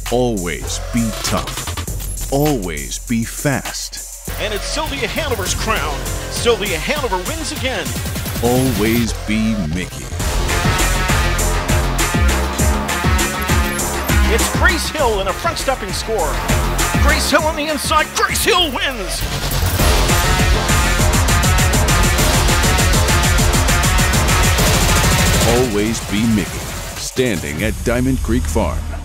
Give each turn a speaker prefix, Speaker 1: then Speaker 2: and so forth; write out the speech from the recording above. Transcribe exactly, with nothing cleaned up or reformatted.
Speaker 1: Always be tough. Always be fast.
Speaker 2: And it's Sylvia Hanover's crown. Sylvia Hanover wins again.
Speaker 1: Always be Miki.
Speaker 2: It's Grace Hill in a front-stepping score. Grace Hill on the inside. Grace Hill wins.
Speaker 1: Always be Miki. Standing at Diamond Creek Farm.